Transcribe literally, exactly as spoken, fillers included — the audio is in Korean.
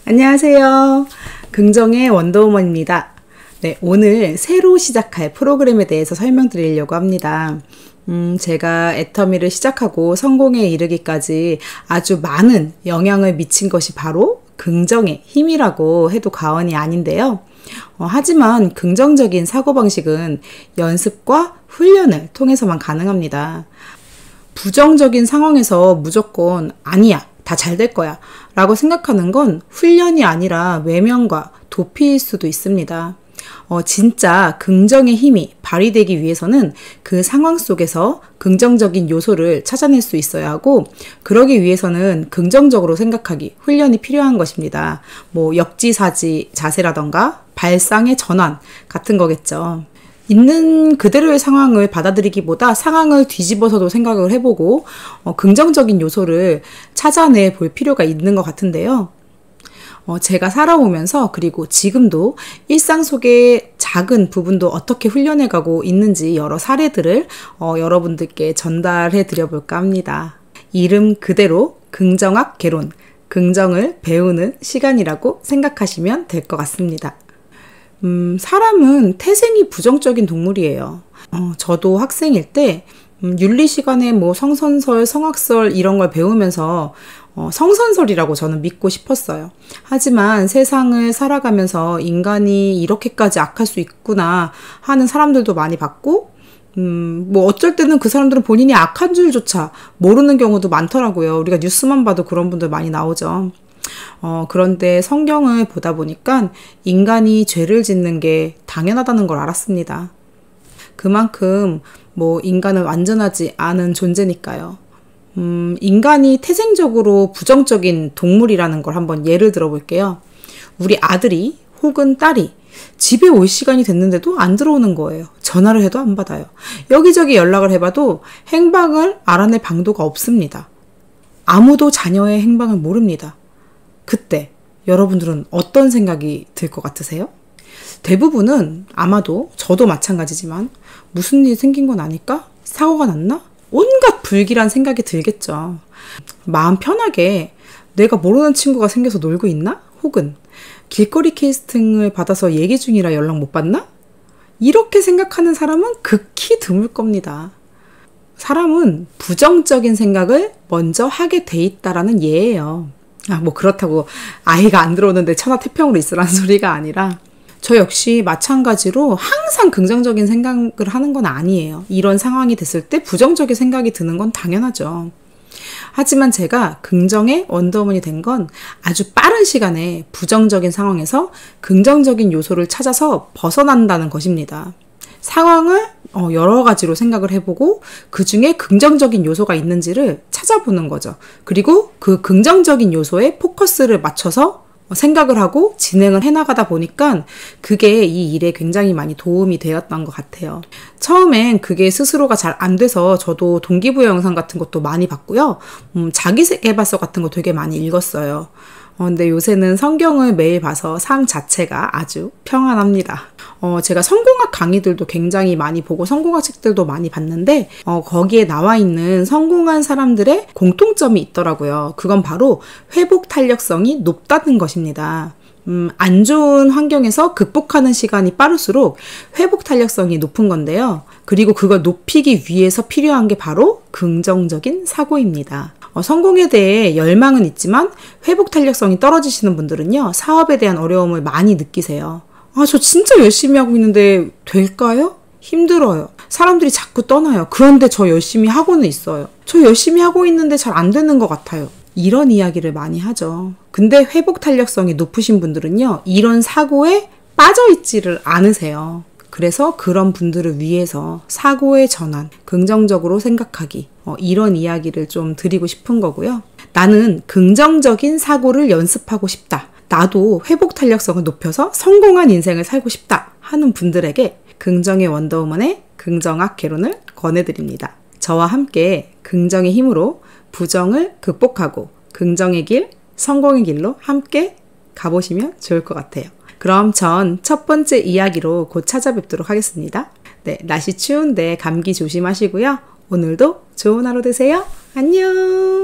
안녕하세요. 긍정의 원더우먼입니다. 네, 오늘 새로 시작할 프로그램에 대해서 설명드리려고 합니다. 음, 제가 애터미를 시작하고 성공에 이르기까지 아주 많은 영향을 미친 것이 바로 긍정의 힘이라고 해도 과언이 아닌데요. 어, 하지만 긍정적인 사고방식은 연습과 훈련을 통해서만 가능합니다. 부정적인 상황에서 무조건 아니야, 다 잘 될 거야 라고 생각하는 건 훈련이 아니라 외면과 도피일 수도 있습니다. 어, 진짜 긍정의 힘이 발휘되기 위해서는 그 상황 속에서 긍정적인 요소를 찾아낼 수 있어야 하고, 그러기 위해서는 긍정적으로 생각하기, 훈련이 필요한 것입니다. 뭐 역지사지 자세라던가 발상의 전환 같은 거겠죠. 있는 그대로의 상황을 받아들이기보다 상황을 뒤집어서도 생각을 해보고 어, 긍정적인 요소를 찾아내 볼 필요가 있는 것 같은데요. 어, 제가 살아오면서 그리고 지금도 일상 속의 작은 부분도 어떻게 훈련해가고 있는지 여러 사례들을 어, 여러분들께 전달해 드려볼까 합니다. 이름 그대로 긍정학 개론, 긍정을 배우는 시간이라고 생각하시면 될 것 같습니다. 음, 사람은 태생이 부정적인 동물이에요. 어, 저도 학생일 때 음, 윤리 시간에 뭐 성선설, 성악설 이런 걸 배우면서 어, 성선설이라고 저는 믿고 싶었어요. 하지만 세상을 살아가면서 인간이 이렇게까지 악할 수 있구나 하는 사람들도 많이 봤고, 음, 뭐 어쩔 때는 그 사람들은 본인이 악한 줄조차 모르는 경우도 많더라고요. 우리가 뉴스만 봐도 그런 분들 많이 나오죠. 어, 그런데 성경을 보다 보니까 인간이 죄를 짓는 게 당연하다는 걸 알았습니다. 그만큼 뭐 인간은 완전하지 않은 존재니까요. 음, 인간이 태생적으로 부정적인 동물이라는 걸 한번 예를 들어 볼게요. 우리 아들이 혹은 딸이 집에 올 시간이 됐는데도 안 들어오는 거예요. 전화를 해도 안 받아요. 여기저기 연락을 해봐도 행방을 알아낼 방도가 없습니다. 아무도 자녀의 행방을 모릅니다. 그때 여러분들은 어떤 생각이 들 것 같으세요? 대부분은 아마도 저도 마찬가지지만 무슨 일이 생긴 건 아닐까? 사고가 났나? 온갖 불길한 생각이 들겠죠. 마음 편하게 내가 모르는 친구가 생겨서 놀고 있나? 혹은 길거리 캐스팅을 받아서 얘기 중이라 연락 못 받나? 이렇게 생각하는 사람은 극히 드물 겁니다. 사람은 부정적인 생각을 먼저 하게 돼 있다라는 예예요. 아, 뭐 그렇다고 아이가 안 들어오는데 천하태평으로 있으라는 소리가 아니라, 저 역시 마찬가지로 항상 긍정적인 생각을 하는 건 아니에요. 이런 상황이 됐을 때 부정적인 생각이 드는 건 당연하죠. 하지만 제가 긍정의 원더우먼이 된 건 아주 빠른 시간에 부정적인 상황에서 긍정적인 요소를 찾아서 벗어난다는 것입니다. 상황을 여러 가지로 생각을 해보고 그 중에 긍정적인 요소가 있는지를 찾아보는 거죠. 그리고 그 긍정적인 요소에 포커스를 맞춰서 생각을 하고 진행을 해나가다 보니까 그게 이 일에 굉장히 많이 도움이 되었던 것 같아요. 처음엔 그게 스스로가 잘 안 돼서 저도 동기부여 영상 같은 것도 많이 봤고요. 음, 자기계발서 같은 거 되게 많이 읽었어요. 어, 근데 요새는 성경을 매일 봐서 삶 자체가 아주 평안합니다. 어, 제가 성공학 강의들도 굉장히 많이 보고 성공학 책들도 많이 봤는데 어, 거기에 나와 있는 성공한 사람들의 공통점이 있더라고요. 그건 바로 회복 탄력성이 높다는 것입니다. 음, 안 좋은 환경에서 극복하는 시간이 빠를수록 회복 탄력성이 높은 건데요. 그리고 그걸 높이기 위해서 필요한 게 바로 긍정적인 사고입니다. 어, 성공에 대해 열망은 있지만 회복 탄력성이 떨어지시는 분들은요, 사업에 대한 어려움을 많이 느끼세요. 아, 저 진짜 열심히 하고 있는데 될까요? 힘들어요. 사람들이 자꾸 떠나요. 그런데 저 열심히 하고는 있어요. 저 열심히 하고 있는데 잘 안 되는 것 같아요. 이런 이야기를 많이 하죠. 근데 회복 탄력성이 높으신 분들은요, 이런 사고에 빠져있지를 않으세요. 그래서 그런 분들을 위해서 사고의 전환, 긍정적으로 생각하기, 어, 이런 이야기를 좀 드리고 싶은 거고요. 나는 긍정적인 사고를 연습하고 싶다. 나도 회복 탄력성을 높여서 성공한 인생을 살고 싶다 하는 분들에게 긍정의 원더우먼의 긍정학 개론을 권해드립니다. 저와 함께 긍정의 힘으로 부정을 극복하고 긍정의 길, 성공의 길로 함께 가보시면 좋을 것 같아요. 그럼 전 첫 번째 이야기로 곧 찾아뵙도록 하겠습니다. 네, 날씨 추운데 감기 조심하시고요. 오늘도 좋은 하루 되세요. 안녕!